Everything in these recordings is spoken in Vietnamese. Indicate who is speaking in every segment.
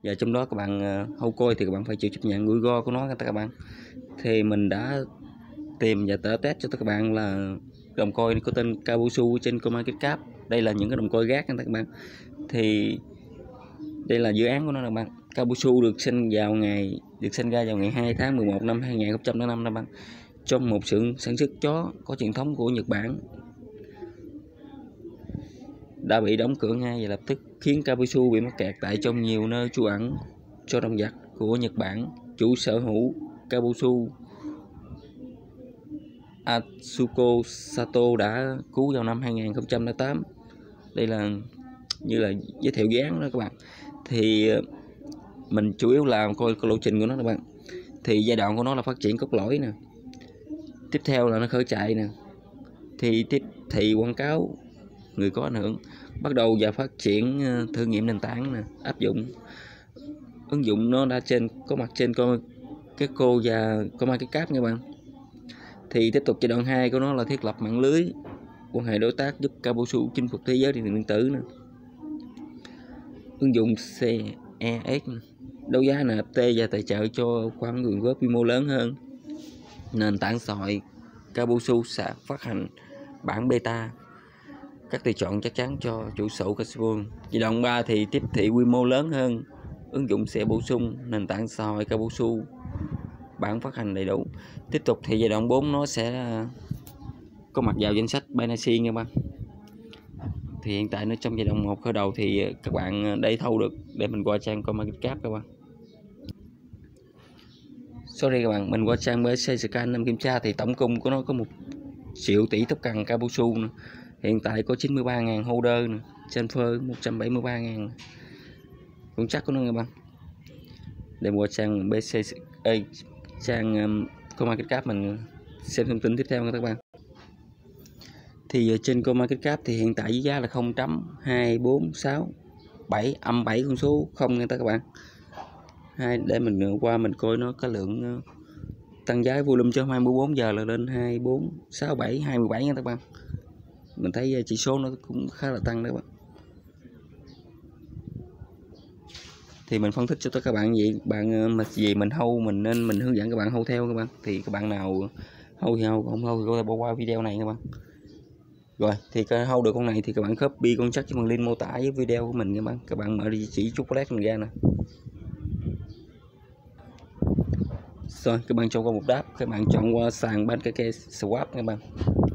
Speaker 1: Và trong đó các bạn hâu coi thì các bạn phải chịu chấp nhận rủi ro của nó các bạn. Thì mình đã tìm và test cho các bạn là đồng coin có tên Kabusu trên CoinMarketCap. Đây là những cái đồng coin gác các bạn. Thì đây là dự án của nó các bạn. Kabusu được sinh ra vào ngày 2 tháng 11 năm 2005 các bạn. Trong một xưởng sản xuất chó có truyền thống của Nhật Bản đã bị đóng cửa ngay và lập tức khiến Kabusu bị mắc kẹt tại trong nhiều nơi trú ẩn cho động vật của Nhật Bản. Chủ sở hữu Kabusu Atsuko Sato đã cứu vào năm 2008. Đây là như là giới thiệu dự án đó các bạn. Thì mình chủ yếu là coi lộ trình của nó các bạn. Thì giai đoạn của nó là phát triển cốt lõi nè, tiếp theo là nó khởi chạy nè, thì tiếp thị quảng cáo người có ảnh hưởng, bắt đầu và phát triển thử nghiệm nền tảng nè, áp dụng ứng dụng nó đã có mặt trên CoinGecko và CoinMarketCap các bạn. Thì tiếp tục giai đoạn 2 của nó là thiết lập mạng lưới quan hệ đối tác giúp Kabusu chinh phục thế giới điện tử nè, ứng dụng CES, đấu giá NFT và tài trợ cho khoản quyên góp quy mô lớn hơn. Nền tảng xã hội Kabusu sẽ phát hành bản beta, các tùy chọn chắc chắn cho chủ sở Kabusu. Giai đoạn 3 thì tiếp thị quy mô lớn hơn, ứng dụng sẽ bổ sung nền tảng xã hội Kabusu, bản phát hành đầy đủ. Tiếp tục thì giai đoạn 4 nó sẽ có mặt vào danh sách Binance nha bạn. Thì hiện tại nó trong giai đoạn 1 khởi đầu thì các bạn đây thâu được để mình qua trang CoinMarketCap các bạn. Sorry các bạn, mình qua trang BSC Scan 5 kiểm tra thì tổng cung của nó có 1 triệu tỷ token Kabusu nè. Hiện tại có 93.000 holder nè, trên phơi 173.000 vững chắc của nó các bạn. Để qua trang BSC trang CoinMarketCap mình xem thông tin tiếp theo nha các bạn. Thì trên CoinMarketCap thì hiện tại với giá là 0.2467 âm 7 con số 0 nha các bạn. Để mình qua mình coi nó có lượng tăng giá volume cho 24 giờ là lên 2467 217 nha các bạn. Mình thấy chỉ số nó cũng khá là tăng đó các bạn. Thì mình phân tích cho các bạn vậy, bạn mình hold mình hướng dẫn các bạn hold theo các bạn. Thì các bạn nào hold thì hold, không hold thì có thể bỏ qua video này các bạn. Rồi thì hold được con này thì các bạn copy con chắc cho bằng link mô tả với video của mình các bạn. Các bạn mở địa chỉ chocolate mình ra nè. Rồi các bạn chọn qua một đáp, các bạn chọn qua sàn Pancake Swap các bạn.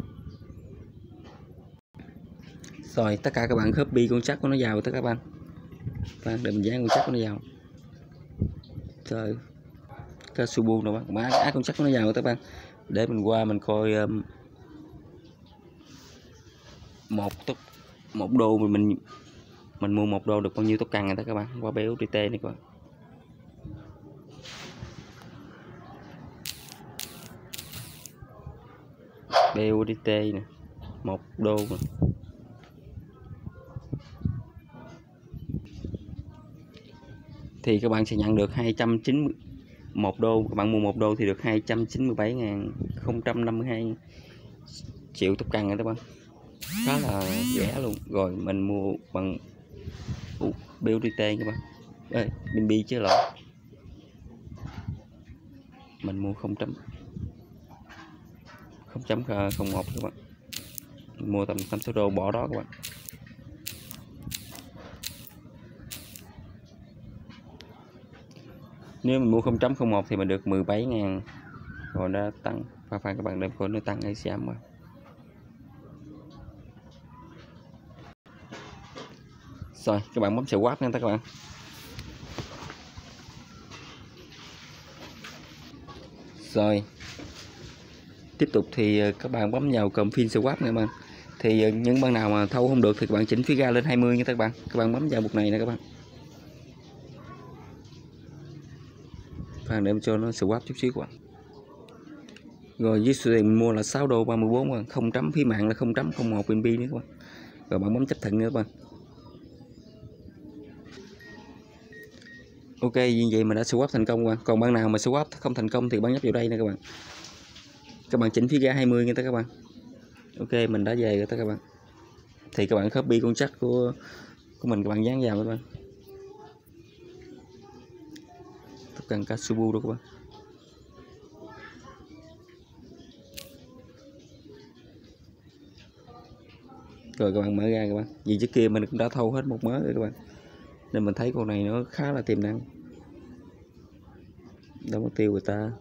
Speaker 1: Rồi tất cả các bạn copy con chắc của nó vào tất cả các bạn. Để mình dán con chắc của nó vào. Rồi Kasubu rồi bạn, ác con chắc của nó vào các bạn. Để mình qua mình coi một đô mình mua 1 đô được bao nhiêu token này các bạn, qua BUSDT này các bạn. BUSDT nè, 1 đô mà. Thì các bạn sẽ nhận được 291 đô, các bạn mua 1 đô thì được 297.052 triệu token này các bạn. Khá là rẻ luôn. Rồi mình mua bằng BUSDT các bạn. BNB chứ lộn. Mình mua 0.01 các bạn. Mình mua tầm 5-6 đô bỏ đó các bạn. Nếu mình mua 0.01 thì mình được 17.000. Rồi nó tăng và phải các bạn đem coi nó tăng hay giảm mà. Rồi các bạn bấm swap nha các bạn. Rồi tiếp tục thì các bạn bấm vào cụm phiên swap nha các bạn. Thì những bạn nào mà thâu không được thì các bạn chỉnh phí ga lên 20 nha các bạn. Các bạn bấm vào mục này nè các bạn. Và để cho nó swap chút xíu các bạn. Rồi với số tiền mình mua là 6 đô 34 bạn, không chấm phí mạng là 0.01 BNB nữa các bạn. Rồi bạn bấm chấp thuận nữa các bạn. Ok, như vậy mình đã swap thành công các bạn. Còn bạn nào mà swap không thành công thì bạn nhấp vào đây nè các bạn. Các bạn chỉnh phí ga 20 nha các bạn. Ok, mình đã về rồi các bạn. Thì các bạn copy con chắc của mình các bạn dán vào các bạn. túc cần Katsubu đâu các bạn. Rồi các bạn mở ra các bạn, vì trước kia mình cũng đã thâu hết một mớ rồi các bạn, nên mình thấy con này nó khá là tiềm năng. Đâu mất tiêu người ta.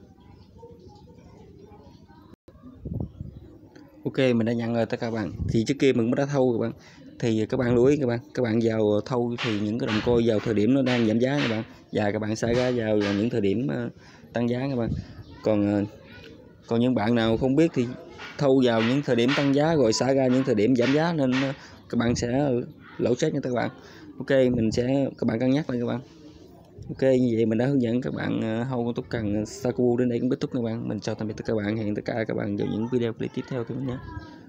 Speaker 1: Ok, mình đã nhận rồi tất cả các bạn. Thì trước kia mình cũng đã thâu các bạn. Thì các bạn lưu ý các bạn vào thâu thì những cái đồng coin vào thời điểm nó đang giảm giá các bạn, và các bạn xả ra vào những thời điểm tăng giá các bạn. Còn những bạn nào không biết thì thâu vào những thời điểm tăng giá rồi xả ra những thời điểm giảm giá, nên các bạn sẽ lỗ chết nha các bạn. Ok, các bạn cân nhắc lại các bạn. Ok, như vậy mình đã hướng dẫn các bạn hold con túc cần Sakubu đến đây cũng kết thúc các bạn. Mình chào tạm biệt tất cả các bạn, hẹn tất cả các bạn vào những video clip tiếp theo các bạn nhé.